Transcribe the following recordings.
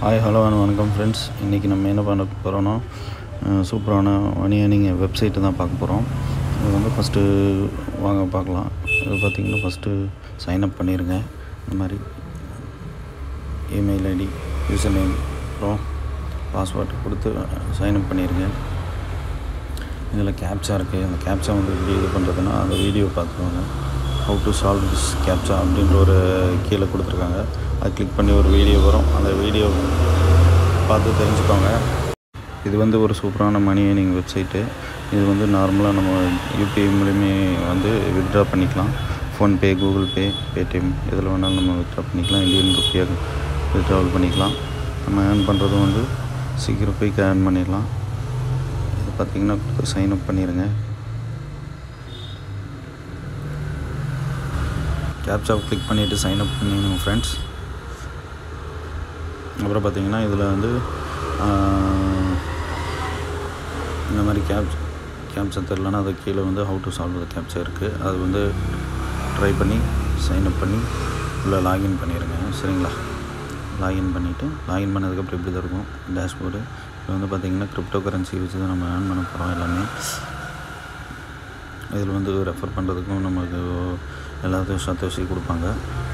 Hi hello வணக்கம் friends. இன்றைக்கி நம்ம என்ன பண்ண போகிறோன்னா சூப்பரான மணி ஏர்னிங் வெப்சைட்டு தான் பார்க்க போகிறோம். இது வந்து ஃபஸ்ட்டு வாங்க பார்க்கலாம். இது பார்த்திங்கன்னா ஃபஸ்ட்டு சைன்அப் பண்ணிடுங்க. இந்த மாதிரி இமெயில் ஐடி, யூசர் நேம், அப்புறம் பாஸ்வேர்டு கொடுத்து சைன்அப் பண்ணிடுங்க. இதில் கேப்சா இருக்குது. அந்த கேப்சா வந்து எப்படி இது பண்ணுறதுன்னா அந்த வீடியோ பார்த்துக்கோங்க. How to solve this captcha அப்படின்ற ஒரு கீழே கொடுத்துருக்காங்க. அது கிளிக் பண்ணி ஒரு வீடியோ வரும். அந்த வீடியோ பார்த்து தெரிஞ்சுக்கோங்க. இது வந்து ஒரு சூப்பரான மணி ஏர்னிங் வெப்சைட்டு. இது வந்து நார்மலாக நம்ம யூபிஐ மூலியமே வந்து வித்ட்ரா பண்ணிக்கலாம். ஃபோன்பே, கூகுள் பே, பேடிஎம் இதில் வேணாலும் நம்ம வித்ட்ரா பண்ணிக்கலாம். இந்தியன் ருப்பியாக வித்ட்ராவல் பண்ணிக்கலாம். நம்ம ஏர்ன் பண்ணுறதும் வந்து சீக்கிரம் போய் ஏர்ன் பண்ணிடலாம். இது பார்த்திங்கன்னா சைன்அப் பண்ணிடுங்க. கேப்சாவை கிளிக் பண்ணிவிட்டு சைன்அப் பண்ணிடுங்க ஃப்ரெண்ட்ஸ். அப்புறம் பார்த்திங்கன்னா இதில் வந்து இந்த மாதிரி கேப்சா தெரிலனா அது கீழே வந்து how to solve the captcha இருக்குது. அது வந்து ட்ரை பண்ணி சைன்அப் பண்ணி உள்ளே லாகின் பண்ணிடுங்க. சரிங்களா? லாகின் பண்ணிவிட்டு லாகின் பண்ணதுக்கப்புறம் இப்படி தான் இருக்கும் டேஷ்போர்டு. இது வந்து பார்த்திங்கன்னா கிரிப்டோ கரன்சி வச்சு தான் நம்ம ஏர்ன் பண்ண போகிறோம் எல்லாமே. இதில் வந்து ரெஃபர் பண்ணுறதுக்கும் நமக்கு எல்லாத்தையும் சந்தோஷி கொடுப்பாங்க.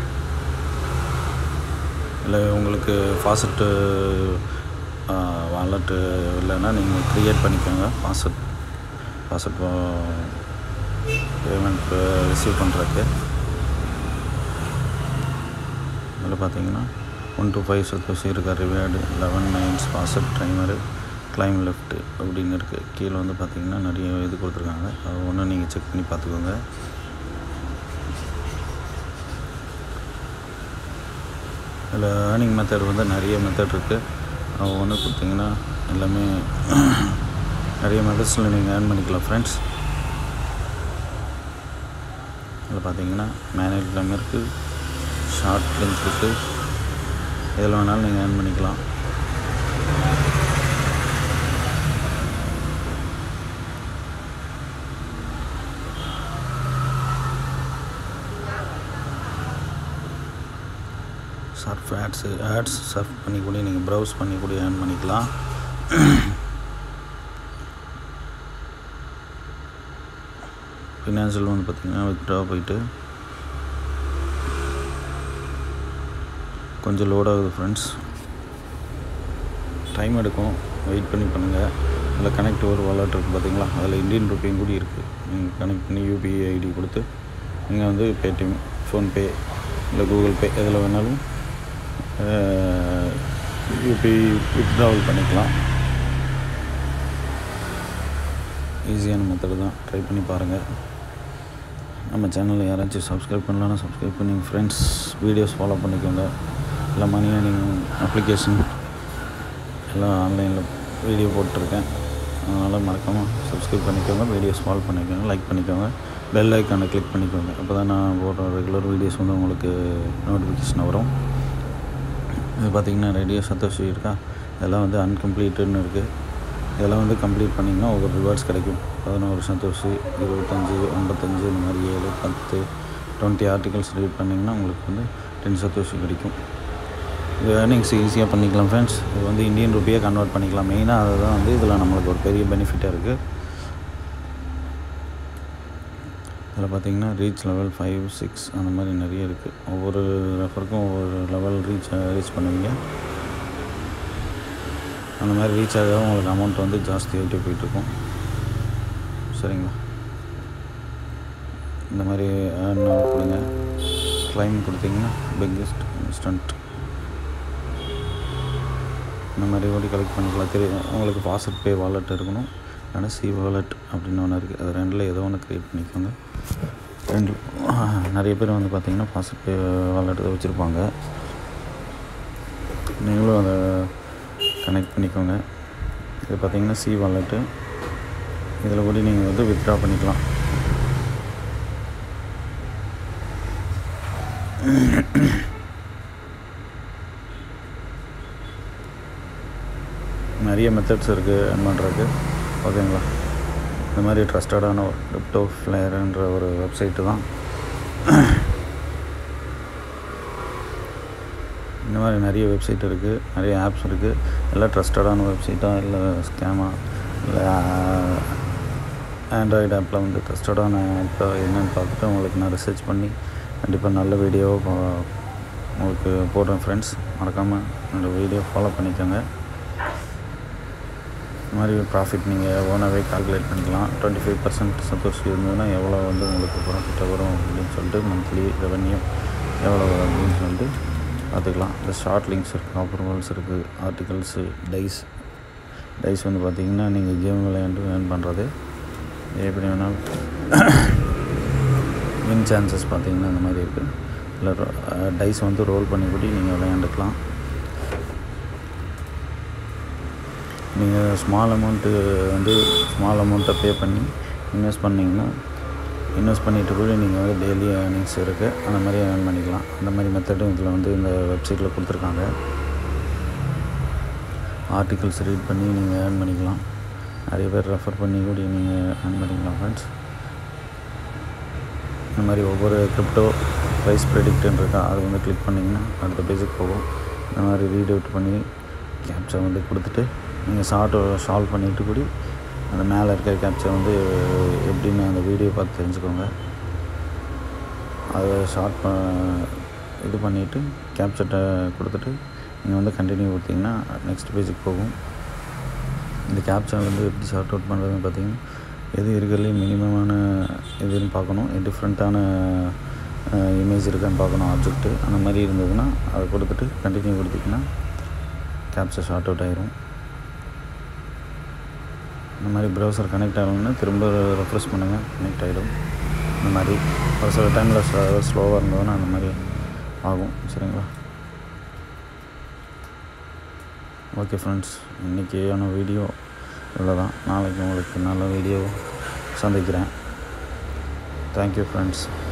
இல்லை உங்களுக்கு ஃபாஸ்ட் வாலெட்டு இல்லைன்னா நீங்கள் க்ரியேட் பண்ணிக்கோங்க. ஃபாஸ்ட் பேமெண்ட் ரிசீவ் பண்ணுறதுக்கு. இதில் பார்த்தீங்கன்னா 1 to 5 சந்தோஷி இருக்கா. Reward 11 nines fast timer claim left அப்படின்னு இருக்குது. கீழே வந்து பார்த்திங்கன்னா நிறைய இது கொடுத்துருக்காங்க. அது ஒன்று நீங்கள் செக் பண்ணி பார்த்துக்கோங்க. இதில் ஏர்னிங் மெத்தட் வந்து நிறைய மெத்தட் இருக்குது. அது ஒன்று கொடுத்திங்கன்னா எல்லாமே நிறைய மெத்தட்ஸில் நீங்கள் ஏர்ன் பண்ணிக்கலாம் ஃப்ரெண்ட்ஸ். இதில் பார்த்திங்கன்னா மேனுவல் கிளைம் இருக்குது, ஷார்ட் லிங்க் இருக்குது. இதில் வேணாலும் நீங்கள் ஏர்ன் பண்ணிக்கலாம். சர்ஃப் ஆட்ஸ் சர்ஃப் பண்ணி கூட நீங்கள் ப்ரௌஸ் பண்ணி கூட ஏர்ன் பண்ணிக்கலாம். ஃபினான்ஷியல் வந்து பார்த்திங்கன்னா வித்ட்ரா போயிட்டு கொஞ்சம் லோட் ஆகுது ஃப்ரெண்ட்ஸ். டைம் எடுக்கும், வெயிட் பண்ணி பண்ணுங்கள். அதில் கனெக்ட் ஒரு வாலெட் இருக்குது பார்த்திங்களா, அதில் இந்தியன் ருப்பியும் கூட இருக்குது. நீங்கள் கனெக்ட் பண்ணி யூபிஐ ஐடி கொடுத்து நீங்கள் வந்து பேடிஎம், ஃபோன்பே இல்லை கூகுள் பே எதில் வேணாலும் யூபிஐ வித்ட்ராவல் பண்ணிக்கலாம். ஈஸியான மெத்தடு தான், ட்ரை பண்ணி பாருங்கள். நம்ம சேனலில் யாராச்சும் சப்ஸ்கிரைப் பண்ணலான்னா சப்ஸ்கிரைப் பண்ணி ஃப்ரெண்ட்ஸ் வீடியோஸ் ஃபாலோ பண்ணிக்கோங்க. எல்லாம் மணி ஏர்னிங் அப்ளிகேஷன் எல்லாம் ஆன்லைனில் வீடியோ போட்டிருக்கேன். அதனால் மறக்காமல் சப்ஸ்கிரைப் பண்ணிக்கோங்க, வீடியோஸ் ஃபாலோ பண்ணிக்கோங்க, லைக் பண்ணிக்கோங்க, பெல் ஐக்கானை கிளிக் பண்ணிக்கோங்க. அப்போ தான் நான் போடுற ரெகுலர் வீடியோஸ் வந்து உங்களுக்கு நோட்டிஃபிகேஷன் வரும். இது பார்த்திங்கன்னா ரேடியோ சந்தோஷி இருக்கா. இதெல்லாம் வந்து அன்கம்ப்ளீட்டுன்னு இருக்குது. இதெல்லாம் வந்து கம்ப்ளீட் பண்ணிங்கன்னா ஒவ்வொரு ரிவார்ட்ஸ் கிடைக்கும். 11 சந்தோஷி, 25, 55 இந்த மாதிரி 7, 10, 20 ஆர்டிகல்ஸ் ரீட் பண்ணிங்கன்னா உங்களுக்கு வந்து 10 சந்தோஷி கிடைக்கும். இது ஏர்னிங்ஸ் ஈஸியாக பண்ணிக்கலாம் ஃப்ரெண்ட்ஸ். இது வந்து இந்தியன் ருப்பியாக கன்வெர்ட் பண்ணிக்கலாம். மெயினாக அதுதான் வந்து இதில் நம்மளுக்கு ஒரு பெரிய பெனிஃபிட்டாக இருக்குது. இதில் பார்த்திங்கன்னா ரீச் லெவல் 5, 6 அந்த மாதிரி நிறைய இருக்குது. ஒவ்வொரு ரெஃபருக்கும் ஒவ்வொரு லெவல் ரீச் பண்ணுவீங்க. அந்த மாதிரி ரீச் ஆக உங்களுக்கு அமௌண்ட் வந்து ஜாஸ்தியாகிட்டே போயிட்டுருக்கும். சரிங்களா? இந்த மாதிரி ஏர்ன் கொடுங்க. கிளைம் கொடுத்தீங்கன்னா பிக்கெஸ்ட் இன்ஸ்டன்ட் இந்த மாதிரி ஓடி கலெக்ட் பண்ணிக்கலாம். தெரியும் உங்களுக்கு ஃபாஸ்ட் பே வாலெட் இருக்கணும், இல்லைன்னா சி வாலெட் அப்படின்னு ஒன்று இருக்குது. அது ரெண்டில் ஏதோ ஒன்று க்ரியேட் பண்ணிக்கோங்க. நிறைய பேர் வந்து பார்த்திங்கன்னா ஃபாஸ்ட் பே வாலெட் தான் வச்சுருப்பாங்க. நீங்களும் அதை கனெக்ட் பண்ணிக்கோங்க. இது பார்த்திங்கன்னா சி வாலெட்டு. இதில் கூட நீங்கள் வந்து வித்ட்ரா பண்ணிக்கலாம். நிறைய மெத்தட்ஸ் இருக்குது ஏர்ன் பண்ணுறதுக்கு. ஓகேங்களா? இந்த மாதிரி ட்ரஸ்டடான ஒரு கிரிப்டோ ஃப்ளேயர்ன்ற ஒரு வெப்சைட்டு தான். இந்த மாதிரி நிறைய வெப்சைட் இருக்குது, நிறைய ஆப்ஸ் இருக்குது. எல்லாம் ட்ரஸ்டடான வெப்சைட்டாக இல்லை ஸ்கேமா, இல்லை ஆண்ட்ராய்டு ஆப்பில் வந்து ட்ரஸ்டடான ஆப்பை என்னென்னு பார்த்துட்டு உங்களுக்கு நான் ரிசர்ச் பண்ணி கண்டிப்பாக நல்ல வீடியோவை உங்களுக்கு போடுறேன் ஃப்ரெண்ட்ஸ். மறக்காமல் என்னோடய வீடியோ ஃபாலோ பண்ணிக்கோங்க. இந்த மாதிரி ப்ராஃபிட் நீங்கள் ஓனாகவே கால்குலேட் பண்ணிக்கலாம். 25% சப்போஸ் இருந்ததுன்னா எவ்வளோ வந்து உங்களுக்கு ப்ராஃபிட்டாக வரும் அப்படின்னு சொல்லிட்டு மந்த்லி ரெவன்யூ எவ்வளோ வரும் அப்படின்னு சொல்லிட்டு பார்த்துக்கலாம். இந்த ஷார்ட் லிங்க்ஸ் இருக்குது, அப்ரூவல்ஸ் இருக்குது, ஆர்டிகல்ஸு, டைஸ் வந்து பார்த்திங்கன்னா நீங்கள் கேம் விளையாண்டு ஏர்ன் பண்ணுறது. எப்படி வேணாலும் வின் சான்சஸ் பார்த்திங்கன்னா இந்த மாதிரி இருக்குது. இல்லை டைஸ் வந்து ரோல் பண்ணி கூட நீங்கள் விளையாண்டுக்கலாம். நீங்கள் ஸ்மால் அமௌண்ட்டை பே பண்ணி இன்வெஸ்ட் பண்ணிவிட்டு கூட நீங்கள் வந்து டெய்லி ஏர்னிங்ஸ் இருக்குது, அந்த மாதிரி ஏர்ன் பண்ணிக்கலாம். அந்த மாதிரி மெத்தடும் இதில் வந்து இந்த வெப்சைட்டில் கொடுத்துருக்காங்க. ஆர்டிகல்ஸ் ரீட் பண்ணி நீங்கள் ஏர்ன் பண்ணிக்கலாம். நிறைய பேர் ரெஃபர் பண்ணி கூட நீங்கள் ஏர்ன் பண்ணிக்கலாம் ஃப்ரெண்ட்ஸ். இந்த மாதிரி ஒவ்வொரு கிரிப்டோ ப்ரைஸ் ப்ரெடிக்ட்னு இருக்கா, அது வந்து கிளிக் பண்ணிங்கன்னா அடுத்த பேஜுக்கு போகும். இந்த மாதிரி ரீட் அவுட் பண்ணி கேப்ச்சா வந்து கொடுத்துட்டு நீங்கள் சால்வ் பண்ணிவிட்டு கூட அந்த மேலே இருக்கிற கேப்ச்சா வந்து எப்படின்னு அந்த வீடியோ பார்த்து தெரிஞ்சுக்கோங்க. அதை இது பண்ணிவிட்டு கேப்ச்சட்டை கொடுத்துட்டு நீங்கள் வந்து கண்டினியூ கொடுத்தீங்கன்னா நெக்ஸ்ட் பேஜுக்கு போகும். இந்த கேப்ச்சா வந்து எப்படி சார்ட் அவுட் பண்ணுறதுன்னு பார்த்தீங்கன்னா, எது இருக்கிறதுலே மினிமமான இதுன்னு பார்க்கணும், டிஃப்ரெண்ட்டான இமேஜ் இருக்கான்னு பார்க்கணும், ஆப்ஜெக்ட்டு அந்த மாதிரி இருந்ததுன்னா அதை கொடுத்துட்டு கண்டினியூ கொடுத்திங்கன்னா கேப்ச்சா ஷார்ட் அவுட் ஆகிரும். இந்த மாதிரி ப்ரௌசர் கனெக்ட் ஆகணும்னா திரும்ப ரெஃப்ரெஷ் பண்ணுங்கள், கனெக்ட் ஆகிடும். இந்த மாதிரி ஒரு சில டைமில் ஸ்லோவாக இருந்ததுன்னா அந்த மாதிரி ஆகும். சரிங்களா? ஓகே ஃப்ரெண்ட்ஸ், இன்றைக்கியான வீடியோ இவ்வளோ தான். நாளைக்கு உங்களுக்கு நல்ல வீடியோ சந்திக்கிறேன். Thank you friends.